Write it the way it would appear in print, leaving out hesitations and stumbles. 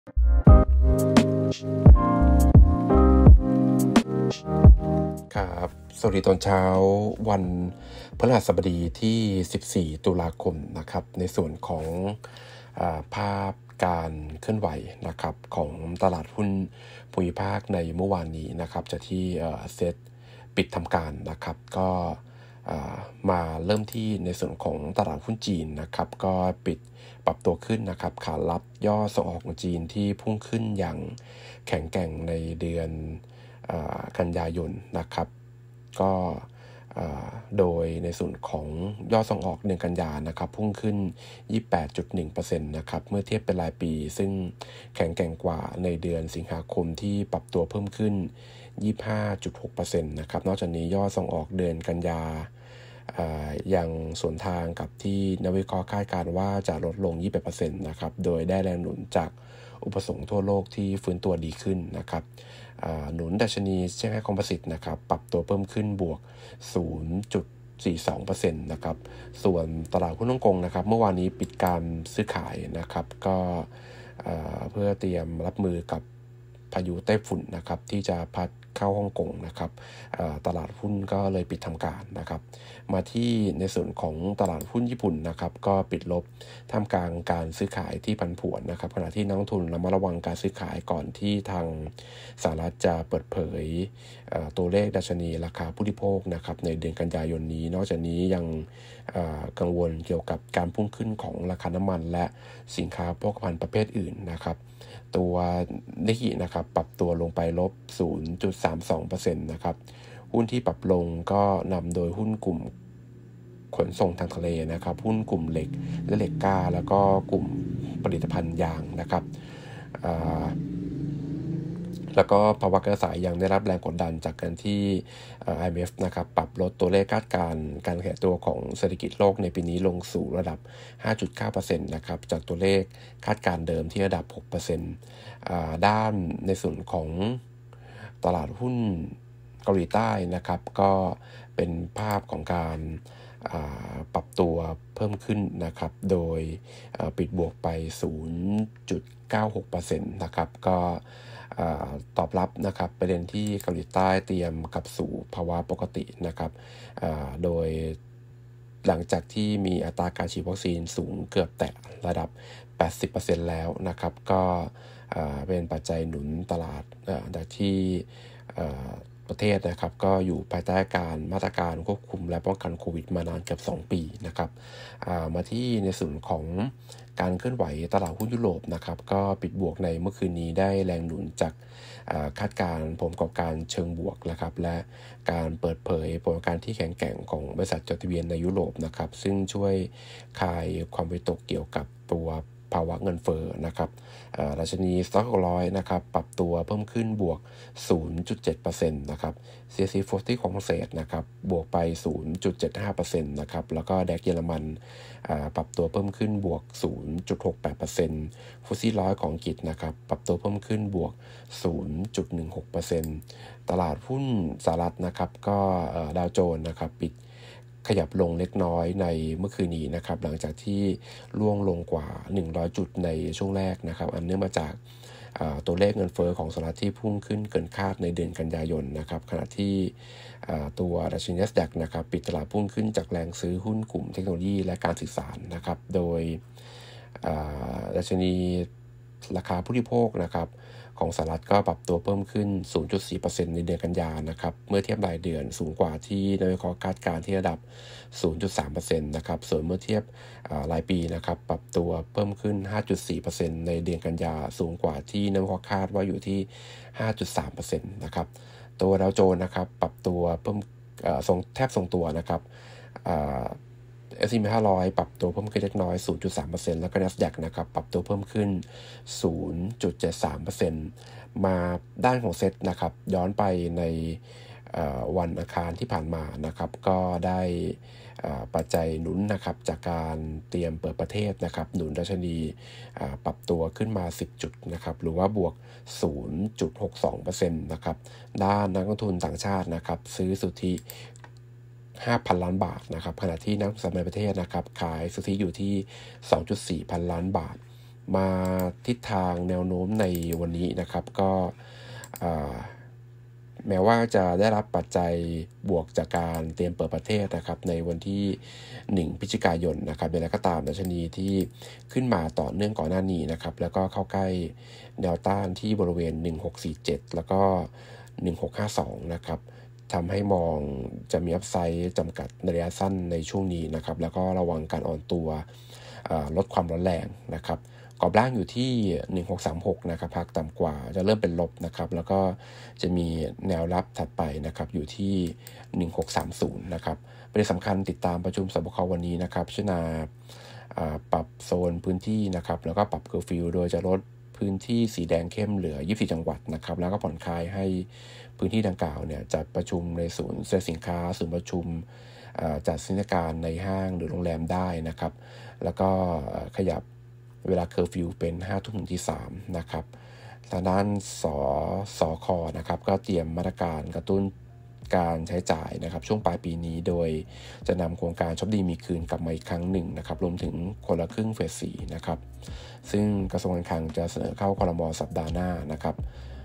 ครับสวัสดีตอนเช้าวันพฤหัสบดีที่ 14 ตุลาคมนะครับในส่วนของภาพการเคลื่อนไหวนะครับของตลาดหุ้นภูมิภาคในเมื่อวานนี้นะครับจะที่เซ็ตปิดทำการนะครับก็มาเริ่มที่ในส่วนของตลาดหุ้นจีนนะครับก็ปิดปรับตัวขึ้นนะครับขารับย่อส่งออกของจีนที่พุ่งขึ้นอย่างแข็งแกร่งในเดือนกันยายนนะครับก็โดยในส่วนของยอดส่งออกเดือนกันยานะครับพุ่งขึ้น 28.1% นะครับเมื่อเทียบเป็นรายปีซึ่งแข็งแกร่งกว่าในเดือนสิงหาคมที่ปรับตัวเพิ่มขึ้น 25.6% นะครับนอกจากนี้ยอดส่งออกเดือนกันยายังสวนทางกับที่นักวิเคราะห์คาดการณ์ว่าจะลดลง 28% นะครับโดยได้แรงหนุนจากอุปสงค์ทั่วโลกที่ฟื้นตัวดีขึ้นนะครับหนุนดัชนีเซี่ยงไฮ้คอมโพสิตนะครับปรับตัวเพิ่มขึ้นบวก 0.42% นะครับส่วนตลาดหุ้นฮ่องกงนะครับเมื่อวานนี้ปิดการซื้อขายนะครับก็เพื่อเตรียมรับมือกับพายุไต้ฝุ่นนะครับที่จะพัดเข้าฮ่องกงนะครับตลาดหุ้นก็เลยปิดทำการนะครับมาที่ในส่วนของตลาดหุ้นญี่ปุ่นนะครับก็ปิดลบท่ามกลางการซื้อขายที่ผันผวนนะครับขณะที่นักลงทุนระมัดระวังการซื้อขายก่อนที่ทางสหรัฐจะเปิดเผยตัวเลขดัชนีราคาผู้บริโภคนะครับในเดือนกันยายนนี้นอกจากนี้ยังกังวลเกี่ยวกับการพุ่งขึ้นของราคาน้ำมันและสินค้าโภคภัณฑ์ประเภทอื่นนะครับตัวนิกเกินะครับปรับตัวลงไปลบ 0.32% นะครับหุ้นที่ปรับลงก็นำโดยหุ้นกลุ่มขนส่งทางทะเลนะครับหุ้นกลุ่มเหล็กและเหล็กกล้าแล้วก็กลุ่มผลิตภัณฑ์ยางนะครับแล้วก็ภาวะการขายยังได้รับแรงกดดันจากการที่IMF นะครับปรับลดตัวเลขคาดการณ์การขยายตัวของเศรษฐกิจโลกในปีนี้ลงสู่ระดับ 5.9% นะครับจากตัวเลขคาดการณ์เดิมที่ระดับ 6%ด้านในส่วนของตลาดหุ้นเกาหลีใต้นะครับก็เป็นภาพของการปรับตัวเพิ่มขึ้นนะครับโดยปิดบวกไป 0.96% นะครับก็ตอบรับนะครับประเด็นที่เกาหลีใต้เตรียมกลับสู่ภาวะปกตินะครับโดยหลังจากที่มีอัตราการฉีดวัคซีนสูงเกือบแตะระดับ 80% แล้วนะครับก็เป็นปัจจัยหนุนตลาดจากที่ประเทศนะครับก็อยู่ภายใต้การมาตรการควบคุมและป้องกันโควิดมานานเกือบ2 ปีนะครับมาที่ในส่วนของการเคลื่อนไหวตลาดหุ้นยุโรปนะครับก็ปิดบวกในเมื่อคืนนี้ได้แรงหนุนจากคาดการณ์ผลประกอบการเชิงบวกนะครับและการเปิดเผยผลประกอบการที่แข็งแกร่งของบริษัทจดทะเบียนในยุโรปนะครับซึ่งช่วยคลายความวิตกเกี่ยวกับตัวภาวะเงินเฟ้อนะครับดัชนีสต็อก600นะครับปรับตัวเพิ่มขึ้นบวก 0.7% นะครับ CAC 40ของฝรั่งเศสนะครับบวกไป 0.75% นะครับแล้วก็แดกเยอรมันปรับตัวเพิ่มขึ้นบวก 0.68% ฟุตซี่100ของอังกฤษนะครับปรับตัวเพิ่มขึ้นบวก 0.16% ตลาดหุ้นสหรัฐนะครับก็ดาวโจนส์นะครับปิดขยับลงเล็กน้อยในเมื่อคืนนี้นะครับหลังจากที่ร่วงลงกว่า100จุดในช่วงแรกนะครับอันเนื่องมาจากตัวเลขเงินเฟ้อของสหรัฐที่พุ่งขึ้นเกินคาดในเดือนกันยายนนะครับขณะที่ตัวดัชนี NASDAQ นะครับปิดตลาดพุ่งขึ้นจากแรงซื้อหุ้นกลุ่มเทคโนโลยีและการสื่อสารนะครับโดยดัชนีราคาผู้บริโภคนะครับของสหรัฐก็ปรับตัวเพิ่มขึ้น 0.4% ในเดือนกันยายนนะครับเมื่อเทียบรายเดือนสูงกว่าที่นักวิเคราะห์คาดการณ์ที่ระดับ 0.3% นะครับส่วนเมื่อเทียบรายปีนะครับปรับตัวเพิ่มขึ้น 5.4% ในเดือนกันยายนสูงกว่าที่นักวิเคราะห์คาดว่าอยู่ที่ 5.3% นะครับตัวดาวโจนส์นะครับปรับตัวเพิ่มแทบทรงตัวนะครับS&P 500 ปรับตัวเพิ่มขึ้นเล็กน้อย 0.3% แล้วก็ NASDAQ นะครับปรับตัวเพิ่มขึ้น 0.73% มาด้านของเซ็ตนะครับย้อนไปในวันอังคารที่ผ่านมานะครับก็ได้ปัจจัยหนุนนะครับจากการเตรียมเปิดประเทศนะครับหนุนดัชนีปรับตัวขึ้นมา10จุดนะครับหรือว่าบวก 0.62% นะครับด้านนักลงทุนต่างชาตินะครับซื้อสุทธิ 5,000 ล้านบาทนะครับขณะที่นักลงทุนในประเทศนะครับขายสุทธิอยู่ที่ 2.4 พันล้านบาทมาทิศทางแนวโน้มในวันนี้นะครับก็แม้ว่าจะได้รับปัจจัยบวกจากการเตรียมเปิดประเทศนะครับในวันที่1พฤศจิกายนนะครับเป็นอะไรก็ตามดัชนีที่ขึ้นมาต่อเนื่องก่อนหน้านี้นะครับแล้วก็เข้าใกล้แนวต้านที่บริเวณ1647แล้วก็1652นะครับทำให้มองจะมีอัพไซด์จำกัดในระยะสั้นในช่วงนี้นะครับแล้วก็ระวังการอ่อนตัวลดความร้อนแรงนะครับกรอบล่างอยู่ที่1636นะครับพักต่ำกว่าจะเริ่มเป็นลบนะครับแล้วก็จะมีแนวรับถัดไปนะครับอยู่ที่1630นะครับประเด็นสำคัญติดตามประชุมสบควันนี้นะครับพิจารณาปรับโซนพื้นที่นะครับแล้วก็ปรับเคอร์ฟิวโดยจะลดพื้นที่สีแดงเข้มเหลือ24จังหวัดนะครับแล้วก็ผ่อนคลายให้พื้นที่ดังกล่าวเนี่ยจัดประชุมในศูนย์สินค้าศูนย์ประชุมจัดนิทรรศการในห้างหรือโรงแรมได้นะครับแล้วก็ขยับเวลาเคอร์ฟิวเป็น5 ทุ่มถึงที่3นะครับทางด้านสคนะครับก็เตรียมมาตรการกระตุ้นการใช้จ่ายนะครับช่วงปลายปีนี้โดยจะนำโครงการช็อปดีมีคืนกลับมาอีกครั้งหนึ่งนะครับรวมถึงคนละครึ่งเฟส 4นะครับซึ่งกระทรวงการคลังจะเสนอเข้าครม.สัปดาห์หน้านะครับ